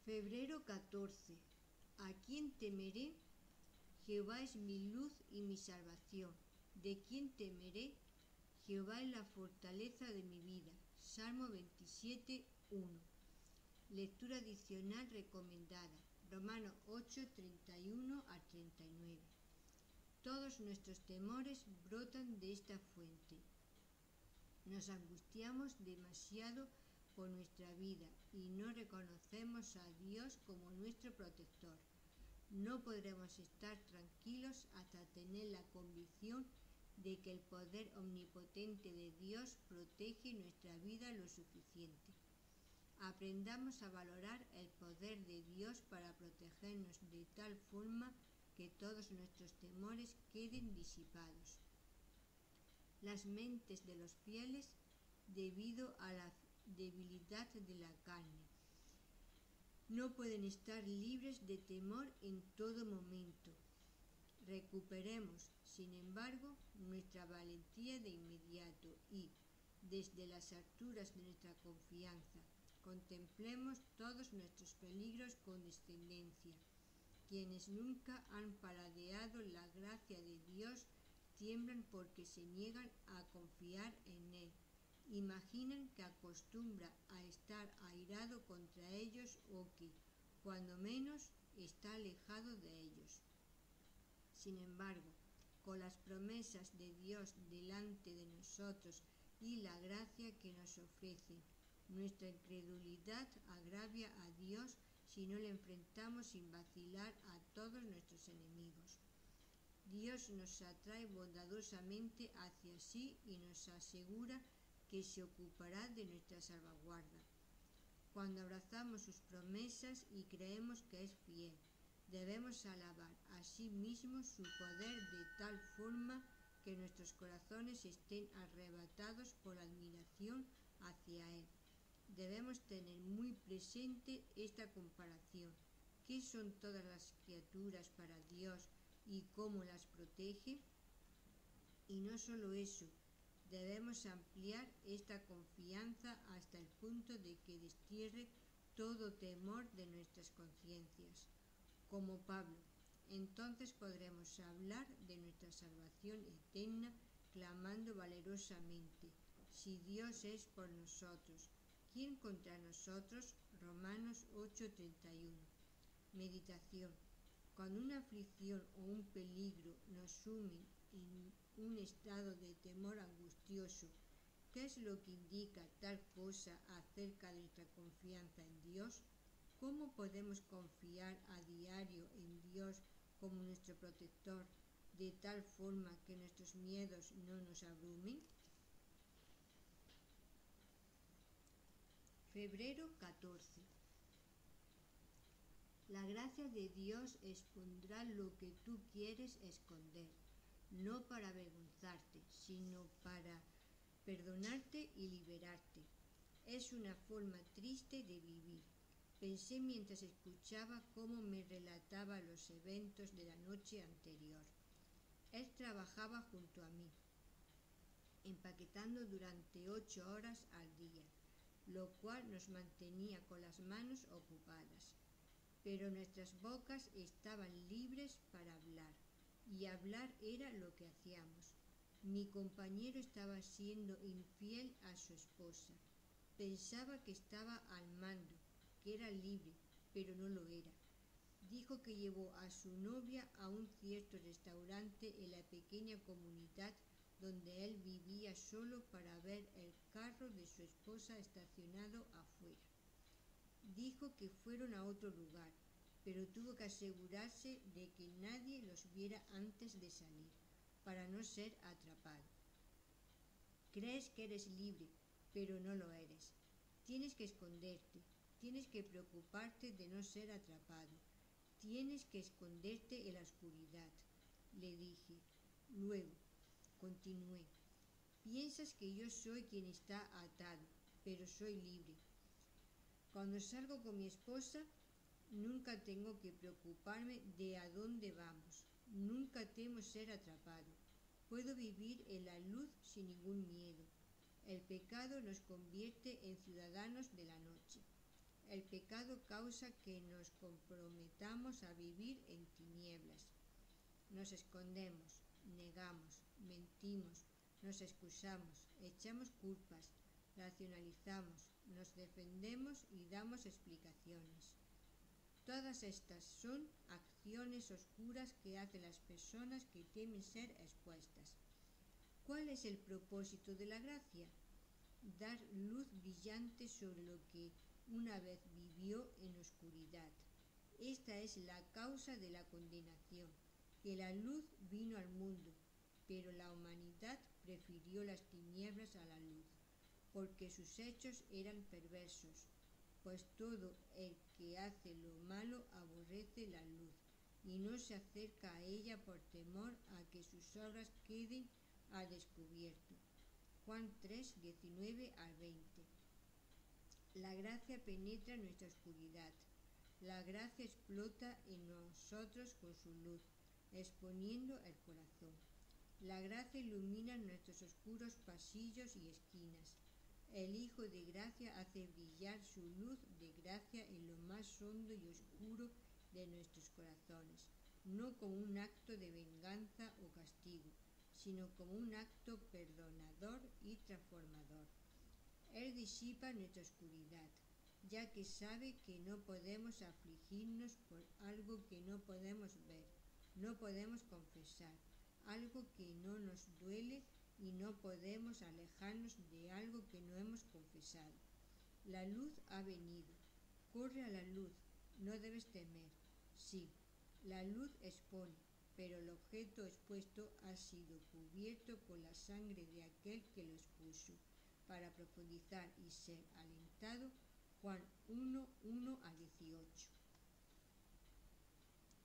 Febrero 14. ¿A quién temeré? Jehová es mi luz y mi salvación. ¿De quién temeré? Jehová es la fortaleza de mi vida. Salmo 27, 1. Lectura adicional recomendada. Romanos 8, 31 a 39. Todos nuestros temores brotan de esta fuente. Nos angustiamos demasiado por nuestra vida y no reconocemos a Dios como nuestro protector. No podremos estar tranquilos hasta tener la convicción de que el poder omnipotente de Dios protege nuestra vida lo suficiente. Aprendamos a valorar el poder de Dios para protegernos de tal forma que todos nuestros temores queden disipados. Las mentes de los fieles, debido a la debilidad de la carne, no pueden estar libres de temor en todo momento. Recuperemos, sin embargo, nuestra valentía de inmediato y, desde las alturas de nuestra confianza, contemplemos todos nuestros peligros con descendencia. Quienes nunca han paladeado la gracia de Dios tiemblan porque se niegan a confiar en Él. Imaginan que acostumbra a estar airado contra ellos o que, cuando menos, está alejado de ellos. Sin embargo, con las promesas de Dios delante de nosotros y la gracia que nos ofrece, nuestra incredulidad agravia a Dios si no le enfrentamos sin vacilar a todos nuestros enemigos. Dios nos atrae bondadosamente hacia sí y nos asegura que se ocupará de nuestra salvaguarda. Cuando abrazamos sus promesas y creemos que es fiel, debemos alabar a sí mismo su poder de tal forma que nuestros corazones estén arrebatados por la admiración hacia Él. Debemos tener muy presente esta comparación. ¿Qué son todas las criaturas para Dios y cómo las protege? Y no solo eso, debemos ampliar esta confianza hasta el punto de que destierre todo temor de nuestras conciencias. Como Pablo, entonces podremos hablar de nuestra salvación eterna, clamando valerosamente: si Dios es por nosotros, ¿quién contra nosotros? Romanos 8:31. Meditación. Cuando una aflicción o un peligro nos sumen en un estado de temor angustioso, ¿qué es lo que indica tal cosa acerca de nuestra confianza en Dios? ¿Cómo podemos confiar a diario en Dios como nuestro protector, de tal forma que nuestros miedos no nos abrumen? Febrero 14. La gracia de Dios expondrá lo que tú quieres esconder, no para avergonzarte, sino para perdonarte y liberarte. Es una forma triste de vivir. Pensé mientras escuchaba cómo me relataba los eventos de la noche anterior. Él trabajaba junto a mí, empaquetando durante 8 horas al día, lo cual nos mantenía con las manos ocupadas. Pero nuestras bocas estaban libres para hablar, y hablar era lo que hacíamos. Mi compañero estaba siendo infiel a su esposa. Pensaba que estaba al mando, que era libre, pero no lo era. Dijo que llevó a su novia a un cierto restaurante en la pequeña comunidad donde él vivía solo para ver el carro de su esposa estacionado afuera. Dijo que fueron a otro lugar, pero tuvo que asegurarse de que nadie los viera antes de salir, para no ser atrapado. Crees que eres libre, pero no lo eres. Tienes que esconderte, tienes que preocuparte de no ser atrapado, tienes que esconderte en la oscuridad, le dije. Luego, continué, piensas que yo soy quien está atado, pero soy libre. Cuando salgo con mi esposa, nunca tengo que preocuparme de a dónde vamos, nunca temo ser atrapado. Puedo vivir en la luz sin ningún miedo. El pecado nos convierte en ciudadanos de la noche. El pecado causa que nos comprometamos a vivir en tinieblas. Nos escondemos, negamos, mentimos, nos excusamos, echamos culpas, racionalizamos, nos defendemos y damos explicaciones. Todas estas son acciones oscuras que hacen las personas que temen ser expuestas. ¿Cuál es el propósito de la gracia? Dar luz brillante sobre lo que una vez vivió en oscuridad. Esta es la causa de la condenación, que la luz vino al mundo, pero la humanidad prefirió las tinieblas a la luz, porque sus hechos eran perversos, pues todo el que hace lo malo aborrece la luz y no se acerca a ella por temor a que sus obras queden al descubierto. Juan 3, 19 al 20. La gracia penetra nuestra oscuridad. La gracia explota en nosotros con su luz, exponiendo el corazón. La gracia ilumina nuestros oscuros pasillos y esquinas. El Hijo de Gracia hace brillar su luz de gracia en lo más hondo y oscuro de nuestros corazones, no como un acto de venganza o castigo, sino como un acto perdonador y transformador. Él disipa nuestra oscuridad, ya que sabe que no podemos afligirnos por algo que no podemos ver, no podemos confesar, algo que no nos duele y no podemos alejarnos de algo que no hemos confesado. La luz ha venido. Corre a la luz, no debes temer. Sí, la luz expone, pero el objeto expuesto ha sido cubierto con la sangre de aquel que lo expuso. Para profundizar y ser alentado, Juan 1, 1 al 18.